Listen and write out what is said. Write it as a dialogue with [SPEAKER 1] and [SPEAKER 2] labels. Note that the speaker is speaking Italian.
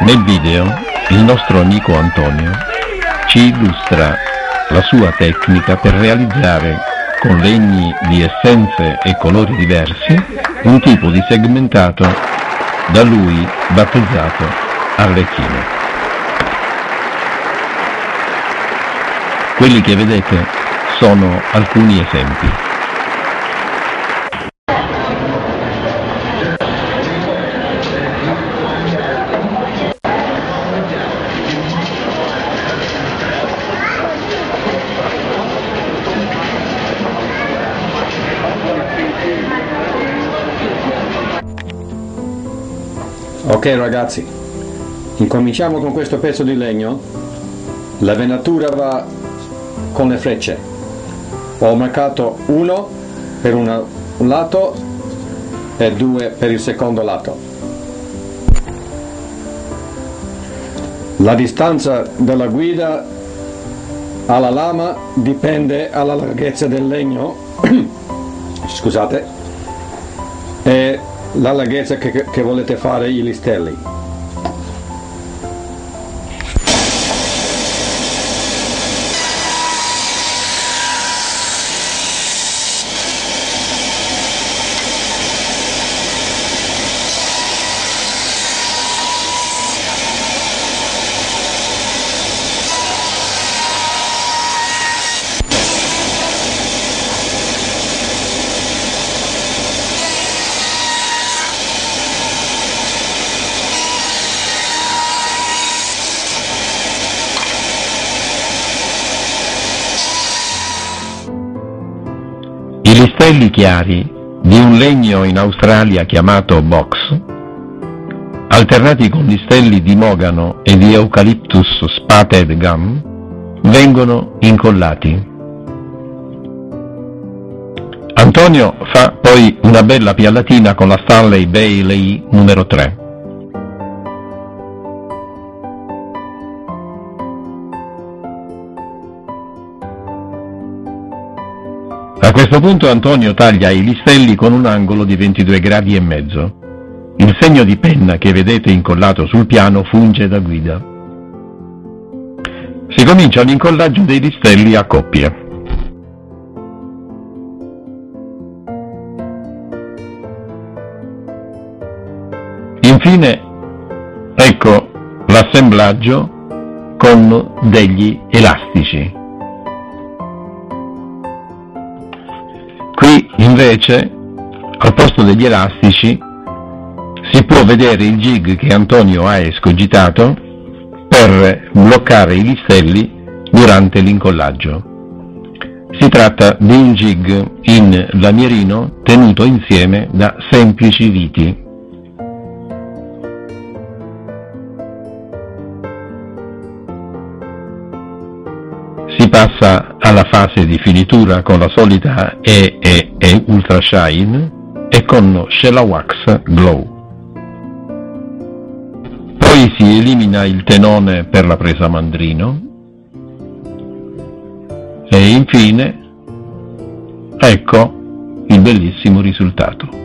[SPEAKER 1] Nel video il nostro amico Antonio ci illustra la sua tecnica per realizzare con legni di essenze e colori diversi un tipo di segmentato da lui battezzato Arlecchino. Quelli che vedete sono alcuni esempi.
[SPEAKER 2] Ok ragazzi, incominciamo con questo pezzo di legno. La venatura va con le frecce. Ho marcato 1 per un lato e 2 per il secondo lato. La distanza della guida alla lama dipende dalla larghezza del legno scusate, e la larghezza che volete fare i listelli.
[SPEAKER 1] I listelli chiari di un legno in Australia chiamato box, alternati con listelli di mogano e di Eucalyptus spatted gum, vengono incollati. Antonio fa poi una bella piallatina con la Stanley Bailey numero 3. A questo punto Antonio taglia i listelli con un angolo di 22 gradi e mezzo. Il segno di penna che vedete incollato sul piano funge da guida. Si comincia l'incollaggio dei listelli a coppie. Infine, ecco l'assemblaggio con degli elastici. Qui invece, al posto degli elastici, si può vedere il jig che Antonio ha escogitato per bloccare i listelli durante l'incollaggio. Si tratta di un jig in lamierino tenuto insieme da semplici viti. Si passa alla fase di finitura con la solita EEE Ultra Shine e con Shellac Wax Glow. Poi si elimina il tenone per la presa mandrino e infine ecco il bellissimo risultato.